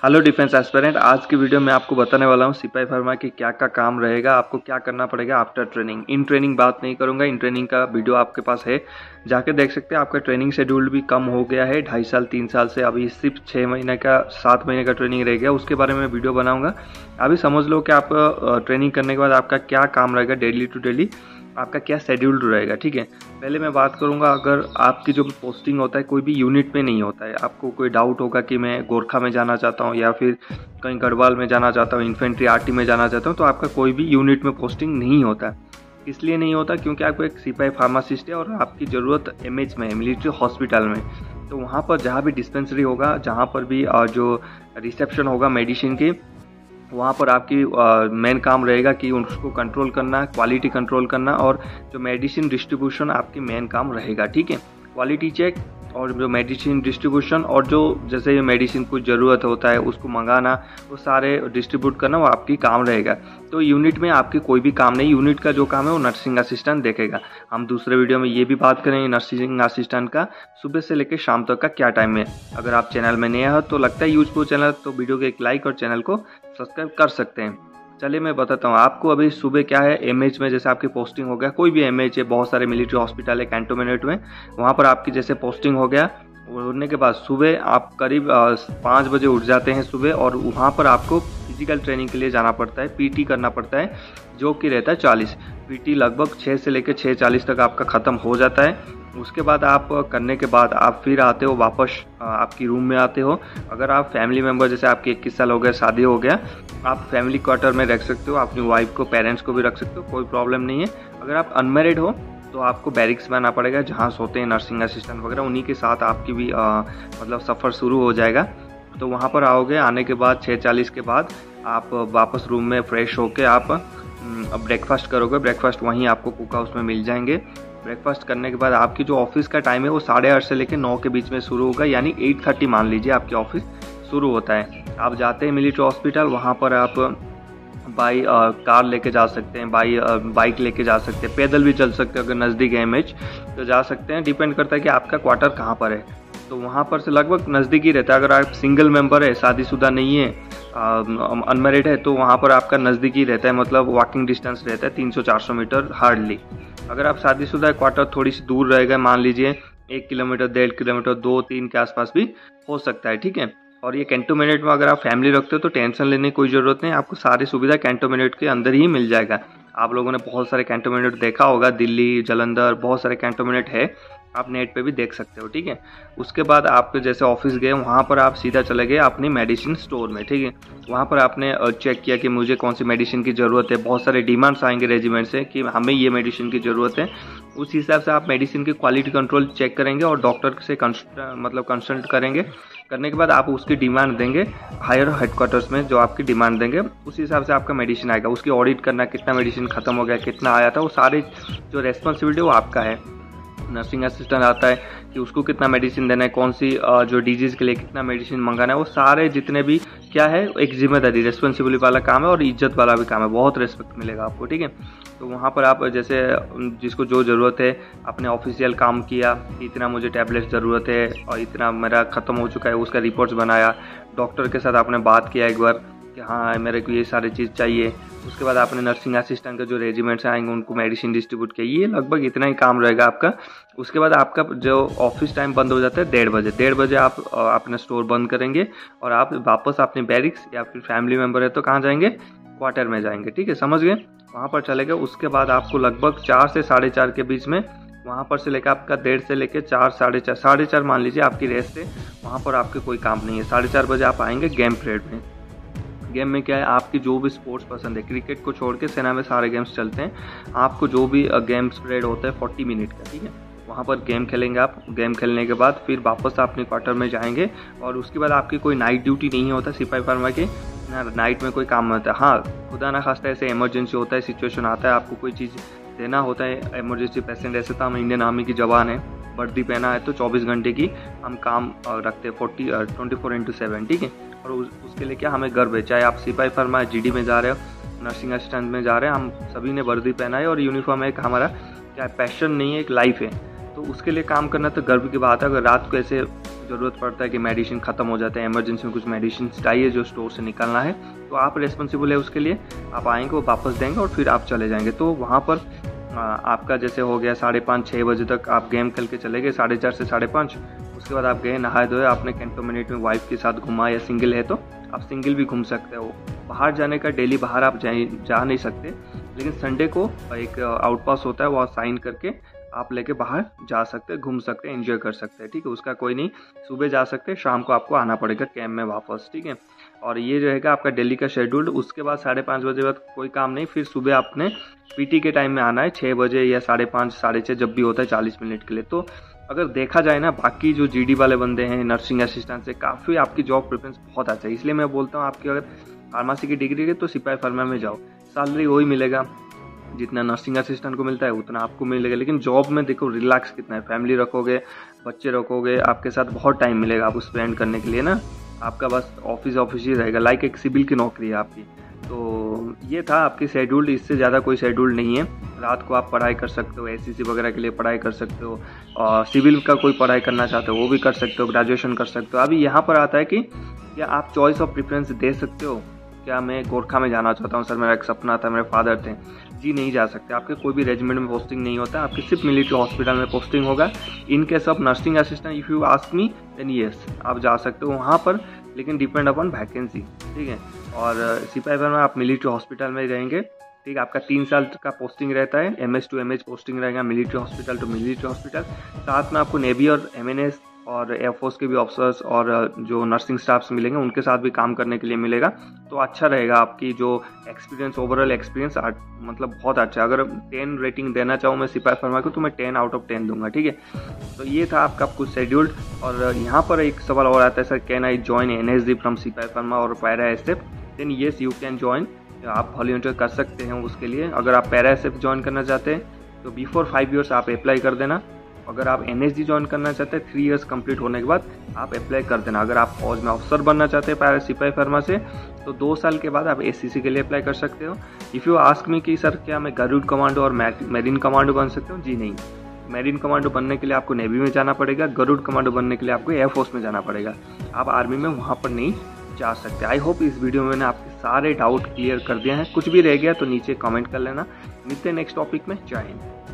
Hello defence aspirant, आज की video में आपको बताने वाला हूँ सिपाही फार्मा की क्या क्या काम रहेगा, आपको क्या करना पड़ेगा आफ्टर ट्रेनिंग। इन ट्रेनिंग बात नहीं करूँगा, इन ट्रेनिंग का वीडियो आपके पास है, जाके देख सकते हैं। आपका ट्रेनिंग शेड्यूल भी कम हो गया है, 2.5 साल 3 साल से अभी सिर्फ 6 महीने का 7 महीने का ट्रेनिंग रह गया। उसके बारे में वीडियो बनाऊँगा। अभी समझ लो कि आप ट्रेनिंग करने के बाद आपका क्या काम रहेगा, डेली टू डेली आपका क्या शेड्यूल रहेगा। ठीक है, पहले मैं बात करूंगा, अगर आपकी जो पोस्टिंग होता है कोई भी यूनिट में नहीं होता है, आपको कोई डाउट होगा कि मैं गोरखा में जाना चाहता हूं या फिर कहीं गढ़वाल में जाना चाहता हूं, इन्फेंट्री आरटी में जाना चाहता हूं, तो आपका कोई भी यूनिट में पोस्टिंग नहीं होता है। इसलिए नहीं होता क्योंकि आपको एक सिपाही फार्मासिस्ट है और आपकी ज़रूरत एमएच में है, मिलिट्री हॉस्पिटल में। तो वहाँ पर जहाँ भी डिस्पेंसरी होगा, जहाँ पर भी जो रिसेप्शन होगा मेडिसिन की, वहाँ पर आपकी मेन काम रहेगा कि उसको कंट्रोल करना, क्वालिटी कंट्रोल करना, और जो मेडिसिन डिस्ट्रीब्यूशन आपकी मेन काम रहेगा। ठीक है, क्वालिटी चेक और जो मेडिसिन डिस्ट्रीब्यूशन और जो जैसे मेडिसिन को ज़रूरत होता है उसको मंगाना, वो सारे डिस्ट्रीब्यूट करना, वो आपकी काम रहेगा। तो यूनिट में आपकी कोई भी काम नहीं, यूनिट का जो काम है वो नर्सिंग असिस्टेंट देखेगा। हम दूसरे वीडियो में ये भी बात करेंगे नर्सिंग असिस्टेंट का सुबह से लेकर शाम तक का क्या टाइम है। अगर आप चैनल में नए हो तो लगता है यूजफुल चैनल, तो वीडियो को एक लाइक और चैनल को सब्सक्राइब कर सकते हैं। चलिए मैं बताता हूँ आपको। अभी सुबह क्या है, एमएच में जैसे आपकी पोस्टिंग हो गया, कोई भी एमएच है, बहुत सारे मिलिट्री हॉस्पिटल है कैंटोनमेंट में, वहाँ पर आपकी जैसे पोस्टिंग हो गया, उड़ने के बाद सुबह आप करीब 5 बजे उठ जाते हैं सुबह, और वहाँ पर आपको फिजिकल ट्रेनिंग के लिए जाना पड़ता है, पीटी करना पड़ता है, जो कि रहता है 40। पीटी लगभग 6 से लेकर 6:40 तक आपका ख़त्म हो जाता है। उसके बाद आप करने के बाद आप फिर आते हो वापस आपकी रूम में आते हो। अगर आप फैमिली मेम्बर, जैसे आपके 21 साल हो गए, शादी हो गया, आप फैमिली क्वार्टर में रख सकते हो, अपनी वाइफ को, पेरेंट्स को भी रख सकते हो, कोई प्रॉब्लम नहीं है। अगर आप अनमेरिड हो तो आपको बैरिक्स में आना पड़ेगा, जहाँ सोते हैं नर्सिंग असिस्टेंट वगैरह, उन्हीं के साथ आपकी भी मतलब सफ़र शुरू हो जाएगा। तो वहाँ पर आओगे, आने के बाद 6:40 के बाद आप वापस रूम में फ्रेश होके आप ब्रेकफास्ट करोगे। ब्रेकफास्ट वहीं आपको कुक हाउस में मिल जाएंगे। ब्रेकफास्ट करने के बाद आपकी जो ऑफिस का टाइम है वो 8:30 से लेकर 9 के बीच में शुरू होगा, यानी 8:30 मान लीजिए आपकी ऑफिस शुरू होता है। आप जाते हैं मिलिट्री हॉस्पिटल, वहाँ पर आप बाई कार लेके जा सकते हैं, बाइक लेके जा सकते हैं, पैदल भी चल सकते हैं। अगर नज़दीक है एमएच तो जा सकते हैं, डिपेंड करता है कि आपका क्वार्टर कहाँ पर है। तो वहाँ पर से लगभग नज़दीक ही रहता है। अगर आप सिंगल मेंबर है, शादीशुदा नहीं है, अनमैरिड है, तो वहाँ पर आपका नज़दीक ही रहता है, मतलब वॉकिंग डिस्टेंस रहता है 300-400 मीटर हार्डली। अगर आप शादीशुदा है, क्वार्टर थोड़ी सी दूर रहेगा, मान लीजिए 1 किलोमीटर, 1.5 किलोमीटर, 2-3 के आसपास भी हो सकता है। ठीक है, और ये कैंटोनमेंट में अगर आप फैमिली रखते हो तो टेंशन लेने की कोई ज़रूरत नहीं, आपको सारी सुविधा कैंटोनमेंट के अंदर ही मिल जाएगा। आप लोगों ने बहुत सारे कैंटोनमेंट देखा होगा, दिल्ली, जालंधर, बहुत सारे कैंटोनमेंट है, आप नेट पे भी देख सकते हो। ठीक है, उसके बाद आप जैसे ऑफिस गए, वहाँ पर आप सीधा चले गए अपनी मेडिसिन स्टोर में। ठीक है, वहाँ पर आपने चेक किया कि मुझे कौन सी मेडिसिन की ज़रूरत है। बहुत सारे डिमांड्स आएंगे रेजिमेंट से कि हमें ये मेडिसिन की ज़रूरत है। उस हिसाब से आप मेडिसिन की क्वालिटी कंट्रोल चेक करेंगे और डॉक्टर से कंसल्ट करेंगे। करने के बाद आप उसकी डिमांड देंगे हायर हेडक्वार्टर्स में, जो आपकी डिमांड देंगे उस हिसाब से आपका मेडिसिन आएगा। उसकी ऑडिट करना, कितना मेडिसिन खत्म हो गया, कितना आया था, वो सारे जो रेस्पॉन्सिबिलिटी वो आपका है। नर्सिंग असिस्टेंट आता है कि उसको कितना मेडिसिन देना है, कौन सी जो डिजीज़ के लिए कितना मेडिसिन मंगाना है, वो सारे जितने भी क्या है, एक जिम्मेदारी, रेस्पॉन्सिबिलिटी वाला काम है और इज्जत वाला भी काम है, बहुत रिस्पेक्ट मिलेगा आपको। ठीक है, तो वहाँ पर आप जैसे जिसको जो ज़रूरत है अपने ऑफिशियल काम किया कि इतना मुझे टैबलेट ज़रूरत है और इतना मेरा ख़त्म हो चुका है, उसका रिपोर्ट्स बनाया, डॉक्टर के साथ आपने बात किया एक बार कि हाँ मेरे को ये सारी चीज़ चाहिए। उसके बाद आपने नर्सिंग असिस्टेंट का जो रेजिमेंट्स आएंगे उनको मेडिसिन डिस्ट्रीब्यूट किया, ये लगभग इतना ही काम रहेगा आपका। उसके बाद आपका जो ऑफिस टाइम बंद हो जाता है 1:30 बजे। 1:30 बजे आप अपना स्टोर बंद करेंगे और आप वापस अपने बैरिक्स या फिर फैमिली मेम्बर है तो कहाँ जाएंगे, क्वार्टर में जाएंगे। ठीक है, समझ गए, वहाँ पर चले गए। उसके बाद आपको लगभग 4 से 4:30 के बीच में वहाँ पर से लेकर आपका 1:30 से लेकर 4, 4:30 मान लीजिए आपकी रेस्ट है, वहाँ पर आपके कोई काम नहीं है। 4:30 बजे आप आएंगे गेम पीरियड में। गेम में क्या है, आपकी जो भी स्पोर्ट्स पसंद है, क्रिकेट को छोड़ के सेना में सारे गेम्स चलते हैं। आपको जो भी गेम्स पीरियड होता है 40 मिनट का, ठीक है, वहाँ पर गेम खेलेंगे आप। गेम खेलने के बाद फिर वापस अपने क्वार्टर में जाएंगे और उसके बाद आपकी कोई नाइट ड्यूटी नहीं होता सिपाही फार्मा के, नाइट में कोई काम होता है। हाँ, खुदा ना खास्ता ऐसे इमरजेंसी होता है, सिचुएशन आता है, आपको कोई चीज़ देना होता है, इमरजेंसी पेशेंट, ऐसे तो हम इंडियन आर्मी की जवान है, वर्दी पहना है तो 24 घंटे की हम काम रखते हैं, 24/7। ठीक है, और उसके लिए क्या हमें गर्व है, चाहे आप सिपाही फार्मा जीडी में जा रहे हो, नर्सिंग असिस्टेंट में जा रहे हैं, हम सभी ने वर्दी पहना है और यूनिफॉर्म एक हमारा क्या पैशन नहीं है, एक लाइफ है। तो उसके लिए काम करना तो गर्व की बात है। अगर रात को ऐसे ज़रूरत पड़ता है कि मेडिसिन ख़त्म हो जाते हैं, इमरजेंसी में कुछ मेडिसिन चाहिए जो स्टोर से निकलना है, तो आप रिस्पॉन्सिबल है उसके लिए। आप आएंगे, वो वापस देंगे और फिर आप चले जाएंगे। तो वहाँ पर आपका जैसे हो गया 5:30-6 बजे तक आप गेम खेल के चले गए, 4:30 से 5:30, उसके बाद आप गए नहाए धोए, आपने कैंटोनमेंट में वाइफ के साथ घुमा, या सिंगल है तो आप सिंगल भी घूम सकते हो। बाहर जाने का डेली बाहर आप जा नहीं सकते, लेकिन संडे को एक आउटपास होता है, वहाँ साइन करके आप लेके बाहर जा सकते हैं, घूम सकते हैं, एंजॉय कर सकते हैं। ठीक है, उसका कोई नहीं, सुबह जा सकते हैं, शाम को आपको आना पड़ेगा कैंप में वापस। ठीक है, और ये रहेगा आपका दिल्ली का शेड्यूल। उसके बाद 5:30 बजे बाद कोई काम नहीं, फिर सुबह आपने पीटी के टाइम में आना है 6 बजे या 5:30, 6:30 जब भी होता है 40 मिनट के लिए। तो अगर देखा जाए ना, बाकी जो जीडी वाले बंदे हैं, नर्सिंग असिस्टेंट से काफ़ी आपकी जॉब प्रेफरेंस बहुत अच्छा है। इसलिए मैं बोलता हूँ आपकी अगर फार्मेसी की डिग्री है तो सिपाही फार्मा में जाओ, सैलरी वही मिलेगा जितना नर्सिंग असिस्टेंट को मिलता है उतना आपको मिलेगा। लेकिन जॉब में देखो रिलैक्स कितना है, फैमिली रखोगे, बच्चे रखोगे, आपके साथ बहुत टाइम मिलेगा आपको स्पेंड करने के लिए ना। आपका बस ऑफिस ही रहेगा, लाइक एक सिविल की नौकरी है आपकी। तो ये था आपकी शेड्यूल, इससे ज़्यादा कोई शेड्यूल नहीं है। रात को आप पढ़ाई कर सकते हो, एससीसी वगैरह के लिए पढ़ाई कर सकते हो, और सिविल का कोई पढ़ाई करना चाहते हो वो भी कर सकते हो, ग्रेजुएशन कर सकते हो। अभी यहाँ पर आता है कि क्या आप चॉइस ऑफ प्रेफरेंस दे सकते हो। क्या मैं गोरखा में जाना चाहता हूँ, सर मेरा एक सपना था, मेरे फादर थे, जी नहीं जा सकते। आपके कोई भी रेजिमेंट में पोस्टिंग नहीं होता, आपकी सिर्फ मिलिट्री हॉस्पिटल में पोस्टिंग होगा। In case of nursing assistant if you ask me then yes, आप जा सकते हो वहाँ पर, लेकिन डिपेंड अपॉन वैकेंसी। ठीक है, और सिपाही में आप मिलिट्री हॉस्पिटल में रहेंगे। ठीक है, आपका 3 साल का पोस्टिंग रहता है, MS to MH पोस्टिंग रहेगा, military hospital to military hospital. साथ में आपको नेवी और MNS और एयरफोर्स के भी ऑफिसर्स और जो नर्सिंग स्टाफ्स मिलेंगे उनके साथ भी काम करने के लिए मिलेगा। तो अच्छा रहेगा, आपकी जो एक्सपीरियंस, ओवरऑल एक्सपीरियंस मतलब बहुत अच्छा। अगर 10 रेटिंग देना चाहूँ मैं सिपाही फार्मा को, तो मैं 10 आउट ऑफ 10 दूंगा। ठीक है, तो ये था आपका कुछ शेड्यूल्ड। और यहाँ पर एक सवाल और आता है, sir can I join NSD from सिपाही फार्मा और para SF? Then yes you can join, आप वॉलंटियर कर सकते हैं उसके लिए। अगर आप पैरा SF ज्वाइन करना चाहते हैं तो बिफोर 5 ईयर्स आप अप्लाई कर देना। अगर आप NSD ज्वाइन करना चाहते हैं 3 ईयर्स कंप्लीट होने के बाद आप अप्लाई कर देना। अगर आप फौज में अफसर बनना चाहते हैं पैरा सिपाही फार्मा से, तो 2 साल के बाद आप SCC के लिए अप्लाई कर सकते हो। इफ़ यू आस्क मी कि सर क्या मैं गरुड़ कमांडो और मैरीन कमांडो बन सकता हूँ, जी नहीं। मैरीन कमांडो बनने के लिए आपको नेवी में जाना पड़ेगा, गरुड़ कमांडो बनने के लिए आपको एयरफोर्स में जाना पड़ेगा। आप आर्मी में वहाँ पर नहीं जा सकते। आई होप इस वीडियो में मैंने आपके सारे डाउट क्लियर कर दिया है। कुछ भी रह गया तो नीचे कमेंट कर लेना। मिलते हैं नेक्स्ट टॉपिक में। जय हिंद।